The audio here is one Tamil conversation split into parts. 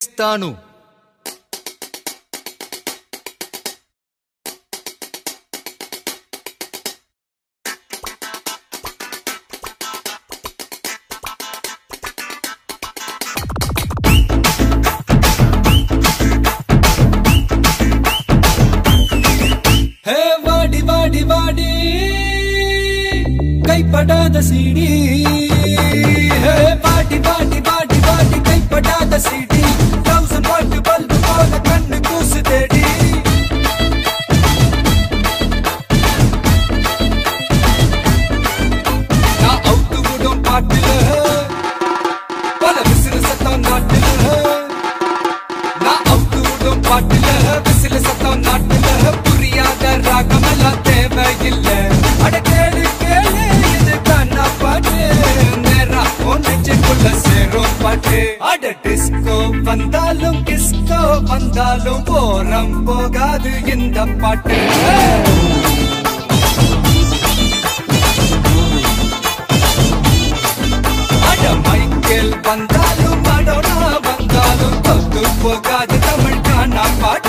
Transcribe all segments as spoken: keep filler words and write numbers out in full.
தானு வாடி வாடி வாடி கைப்படாத சீடி வாடி வாடி வாடி வாடி கைப்படாத சீடி தௌசண்ட் வாட் பல்பு போல கண்ணு கூசு தேடி நான் அவுத்து விடும் பாட்டுல பல விசிறு சத்தம் நாட்டுல நான் அவுத்து விடும் பாட்டுல விசிறு சத்தம் நாட்டுல புரியாத ராகமெல்லாம் தேவையில்லை அட கேளு கேளு இது கண்ணா பாட்டு நேரா ஒன்னுக்குள்ள சேரும் பாட்டு அட டிஸ்கோ வந்தாலும் கிஸ்கோ வந்தாலும் போரம் போகாது இந்த பாட்டு அட மைக்கேல் வந்தாலும் மடோனா வந்தாலும் தொத்து போகாது தமிழ் காணா பாட்டு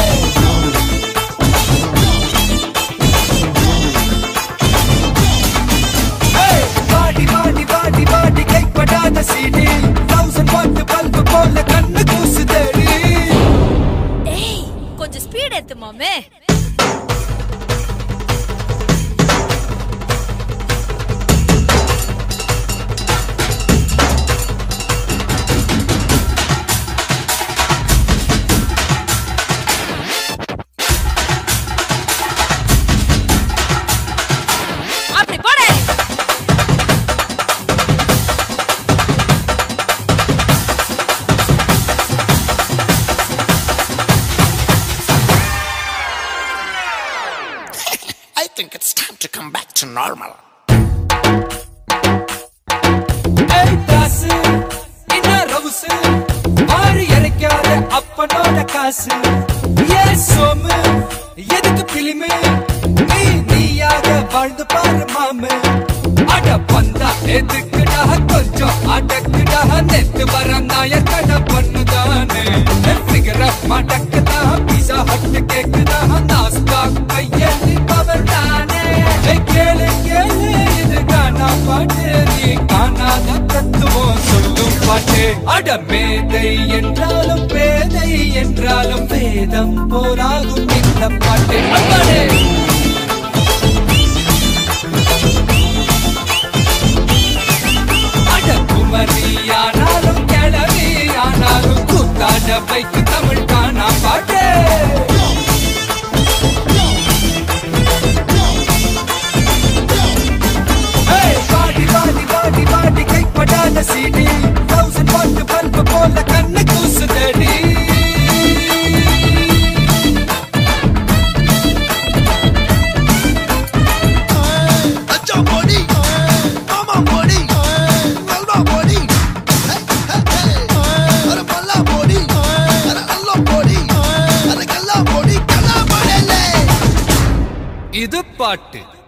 சீடி தௌசண்ட் வாட் பல்பு போல கண்ணு கூசு தேடி ஏய் கொஞ்சம் ஸ்பீட் ஏத்து மாமே I think it's time to come back to normal. Hey, kasu, inna rousu, aari erikkaada appanoda kasu. Yes, somu, edukku filmu, nee neeyaga vaaldu paaru maamu. Ada panda edukkuda konjam adakkuda nettu varam nayakada pannudane. Figure up madakkuda pizza hut kekkuda nasta kayyali pavardane. Hey kele kele idu gaana paate nee kaanada tattuvom sollum paate. Ada medai endralum pedai endralum vedam poragum indha paate. Appade குமரியானாலும் கிளவியானாலும் கூத்தாட பைக்கு தமிழ் காணா பாட்டு வாடி வாடி வாடி வாடி கைப்படாத சீடி தௌசண்ட் வாட் பல்பு போல கண்ணு கூசு தேடி இது பாட்டு